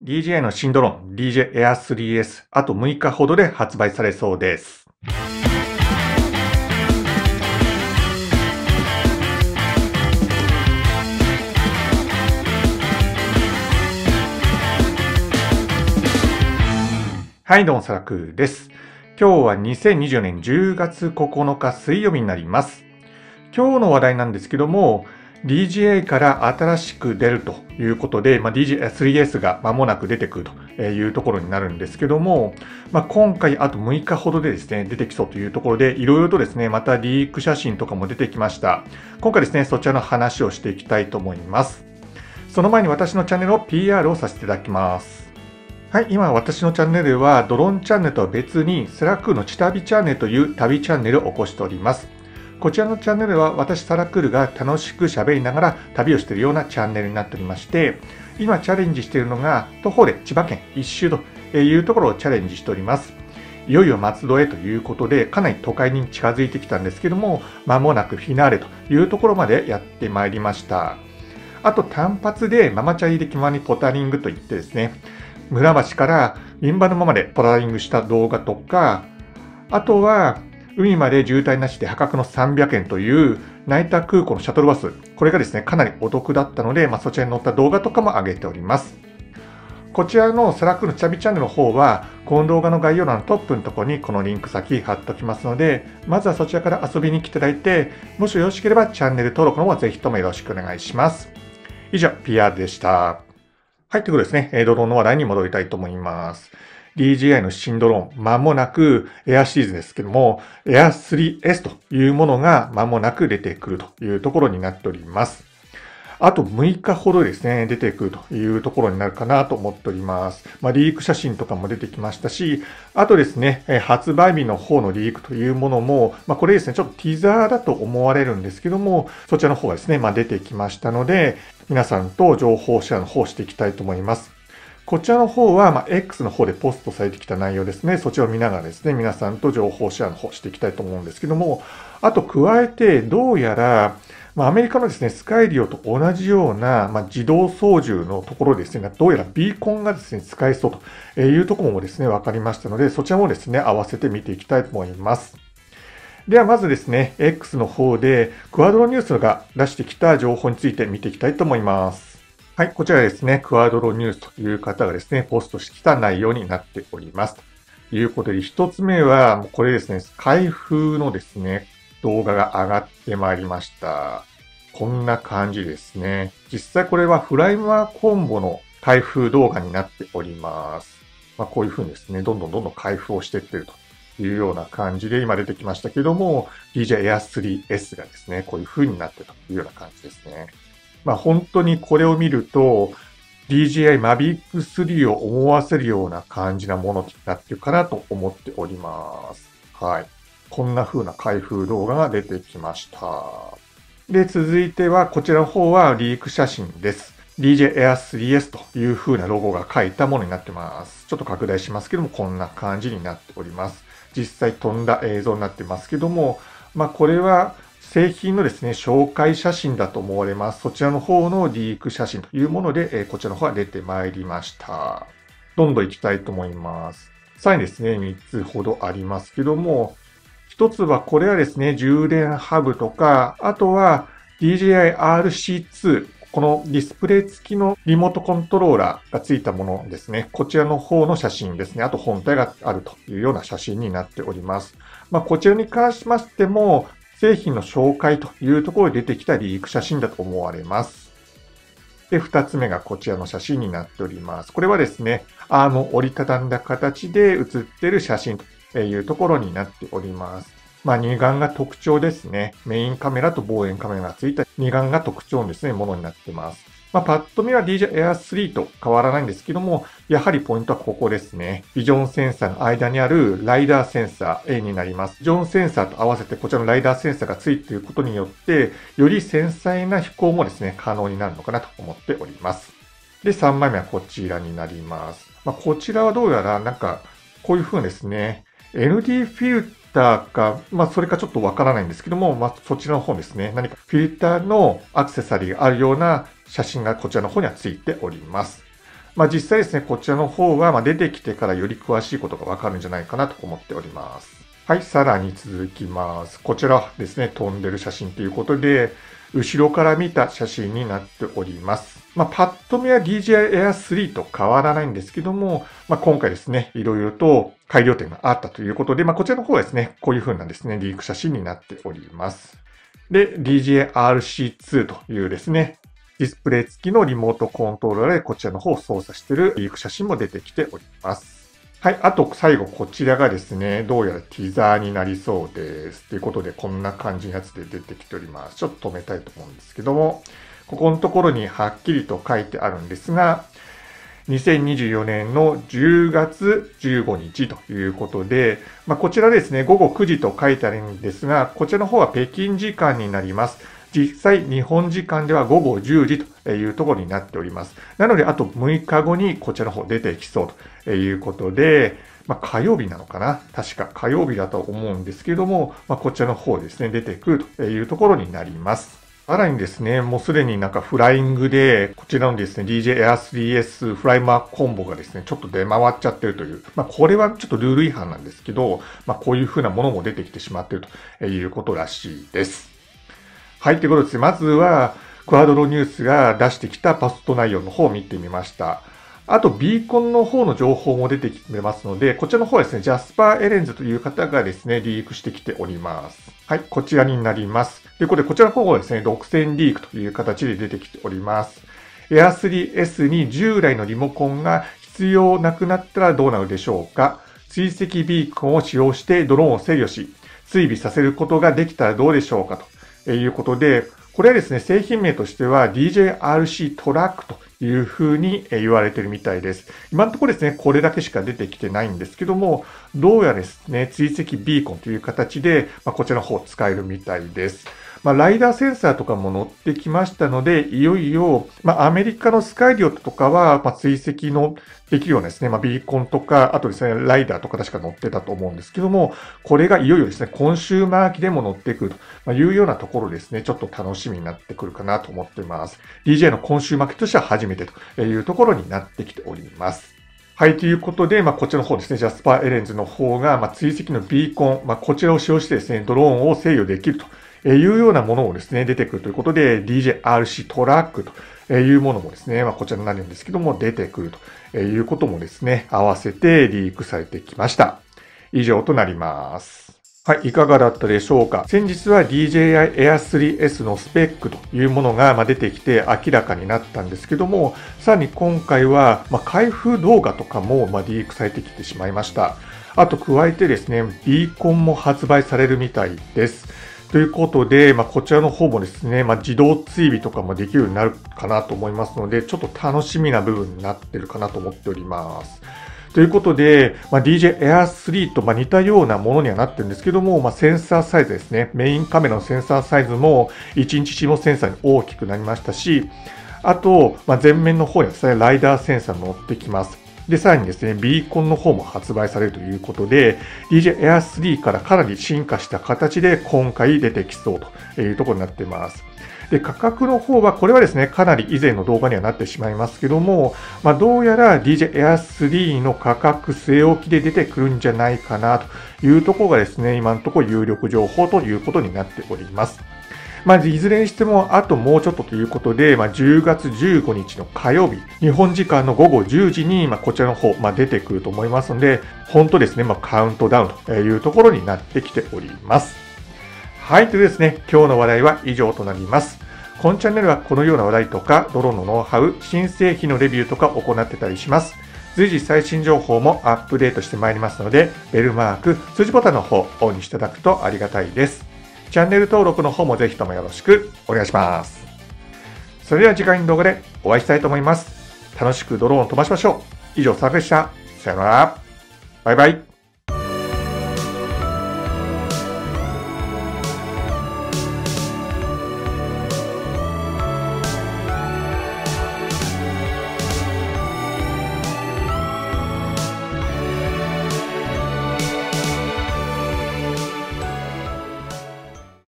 DJI の新ドローン DJI Air 3S、あと6日ほどで発売されそうです。はい、どうも、サラクーです。今日は2020年10月9日水曜日になります。今日の話題なんですけども、DJI から新しく出るということで、DJI 3S が間もなく出てくるというところになるんですけども、今回あと6日ほどでですね、出てきそうというところで、いろいろとですね、またリーク写真とかも出てきました。今回ですね、そちらの話をしていきたいと思います。その前に私のチャンネルを PR をさせていただきます。はい、今私のチャンネルはドローンチャンネルとは別にスラックのチ旅チャンネルという旅チャンネルを起こしております。こちらのチャンネルは私サラクールが楽しく喋りながら旅をしているようなチャンネルになっておりまして、今チャレンジしているのが徒歩で千葉県一周というところをチャレンジしております。いよいよ松戸へということでかなり都会に近づいてきたんですけども、間もなくフィナーレというところまでやってまいりました。あと単発でママチャリで気まにポタリングといってですね、村橋から現場のままでポタリングした動画とか、あとは海まで渋滞なしで破格の300円という成田空港のシャトルバス、これがですね、かなりお得だったので、そちらに載った動画とかも上げております。こちらのスラックのチャビチャンネルの方は、この動画の概要欄のトップのところにこのリンク先貼っておきますので、まずはそちらから遊びに来ていただいて、もしよろしければチャンネル登録の方ぜひともよろしくお願いします。以上、PR でした。はい、ということですね、ドローンの話題に戻りたいと思います。DJI の新ドローン、間もなくエアシリーズですけども、Air 3S というものが間もなく出てくるというところになっております。あと6日ほどですね、出てくるというところになるかなと思っております。リーク写真とかも出てきましたし、あとですね、発売日の方のリークというものも、これですね、ちょっとティザーだと思われるんですけども、そちらの方がですね、出てきましたので、皆さんと情報シェアの方をしていきたいと思います。こちらの方は、X の方でポストされてきた内容ですね。そちらを見ながらですね、皆さんと情報シェアの方していきたいと思うんですけども、あと加えて、どうやら、アメリカのですね、スカイリオと同じような、自動操縦のところですね、どうやらビーコンがですね、使えそうというところもですね、分かりましたので、そちらもですね、合わせて見ていきたいと思います。ではまずですね、X の方で、クアドロニュースが出してきた情報について見ていきたいと思います。はい、こちらですね、クアドロニュースという方がですね、ポストしてきた内容になっております。ということで、一つ目は、これですね、開封のですね、動画が上がってまいりました。こんな感じですね。実際これはフライマーコンボの開封動画になっております。こういう風にですね、どんどん開封をしていってるというような感じで今出てきましたけども、DJI Air 3S がですね、こういう風になってるというような感じですね。本当にこれを見ると、DJI Mavic 3を思わせるような感じなものになってるかなと思っております。はい。こんな風な開封動画が出てきました。で、続いては、こちらの方はリーク写真です。DJI Air 3S という風なロゴが書いたものになってます。ちょっと拡大しますけども、こんな感じになっております。実際飛んだ映像になってますけども、これは、製品のですね、紹介写真だと思われます。そちらの方のリーク写真というもので、こちらの方が出てまいりました。どんどん行きたいと思います。さらにですね、3つほどありますけども、1つはこれはですね、充電ハブとか、あとは DJI RC2、このディスプレイ付きのリモートコントローラーが付いたものですね。こちらの方の写真ですね。あと本体があるというような写真になっております。こちらに関しましても、製品の紹介というところで出てきたリーク写真だと思われます。で、2つ目がこちらの写真になっております。これはですね、アームを折りたたんだ形で写っている写真というところになっております。二眼が特徴ですね。メインカメラと望遠カメラが付いた二眼が特徴のですね、ものになっています。パッと見は DJI Air 3と変わらないんですけども、やはりポイントはここですね。ビジョンセンサーの間にあるライダーセンサー A になります。ビジョンセンサーと合わせてこちらのライダーセンサーが付いていることによって、より繊細な飛行もですね、可能になるのかなと思っております。で、3枚目はこちらになります。こちらはどうやらこういう風ですね、ND フィルターか、それかちょっとわからないんですけども、そちらの方ですね、何かフィルターのアクセサリーがあるような写真がこちらの方にはついております。 実際ですね、こちらの方は出てきてからより詳しいことがわかるんじゃないかなと思っております。はい、さらに続きます。こちらですね、飛んでる写真ということで、後ろから見た写真になっております。パッと見は DJI Air 3と変わらないんですけども、今回ですね、いろいろと改良点があったということで、こちらの方はですね、こういう風なですね、リーク写真になっております。で、DJI RC2 というですね、ディスプレイ付きのリモートコントローラーでこちらの方を操作しているリーク写真も出てきております。はい。あと、最後、こちらがですね、どうやらティザーになりそうです。ということで、こんな感じのやつで出てきております。ちょっと止めたいと思うんですけども、ここのところにはっきりと書いてあるんですが、2024年の10月15日ということで、こちらですね、午後9時と書いてあるんですが、こちらの方は北京時間になります。実際、日本時間では午後10時というところになっております。なので、あと6日後にこちらの方出てきそうということで、火曜日なのかな、確か火曜日だと思うんですけども、こちらの方ですね、出てくるというところになります。さらにですね、もうすでにフライングで、こちらのですね、DJI Air 3S フライマーコンボがですね、ちょっと出回っちゃってるという、これはちょっとルール違反なんですけど、こういう風なものも出てきてしまっているということらしいです。はい、ということですね。まずは、クアドロニュースが出してきたポスト内容の方を見てみました。あと、ビーコンの方の情報も出てきてますので、こちらの方はですね、ジャスパー・エレンズという方がですね、リークしてきております。はい、こちらになります。ということで、こちらの方はですね、独占リークという形で出てきております。Air 3S に従来のリモコンが必要なくなったらどうなるでしょうか。追跡ビーコンを使用してドローンを制御し、追尾させることができたらどうでしょうかということで、これはですね、製品名としては DJI-RC トラックというふうに言われているみたいです。今のところですね、これだけしか出てきてないんですけども、どうやらですね、追跡ビーコンという形で、こちらの方使えるみたいです。ライダーセンサーとかも乗ってきましたので、いよいよ、アメリカのスカイリオットとかは、追跡のできるようなですね、ビーコンとか、あとですね、ライダーとか確か乗ってたと思うんですけども、これがいよいよですね、コンシューマー機でも乗ってくるというようなところですね、ちょっと楽しみになってくるかなと思っています。DJ のコンシューマー機としては初めてというところになってきております。はい、ということで、こちらの方ですね、ジャスパーエレンズの方が、追跡のビーコン、こちらを使用してですね、ドローンを制御できるというようなものをですね、出てくるということで、DJI-RC トラックというものもですね、こちらになるんですけども、出てくるということもですね、合わせてリークされてきました。以上となります。はい、いかがだったでしょうか。先日は DJI Air 3S のスペックというものが出てきて明らかになったんですけども、さらに今回は開封動画とかもリークされてきてしまいました。あと加えてですね、ビーコンも発売されるみたいです。ということで、こちらの方もですね、自動追尾とかもできるようになるかなと思いますので、ちょっと楽しみな部分になってるかなと思っております。ということで、DJI Air 3と似たようなものにはなってるんですけども、センサーサイズですね。メインカメラのセンサーサイズも1インチ CMOS センサーに大きくなりましたし、あと、前面の方にはですね、ライダーセンサー乗ってきます。で、さらにですね、ビーコンの方も発売されるということで、DJI Air 3からかなり進化した形で今回出てきそうというところになっています。で、価格の方は、これはですね、かなり以前の動画にはなってしまいますけども、どうやら DJI Air 3の価格据え置きで出てくるんじゃないかなというところがですね、今のところ有力情報ということになっております。いずれにしても、あともうちょっとということで、10月15日の火曜日、日本時間の午後10時に、こちらの方、出てくると思いますので、本当ですね、カウントダウンというところになってきております。はい、というですね、今日の話題は以上となります。このチャンネルはこのような話題とか、ドローンのノウハウ、新製品のレビューとか行ってたりします。随時最新情報もアップデートしてまいりますので、ベルマーク、通知ボタンの方、オンにしていただくとありがたいです。チャンネル登録の方もぜひともよろしくお願いします。それでは次回の動画でお会いしたいと思います。楽しくドローンを飛ばしましょう。以上、サーフでした。さよなら。バイバイ。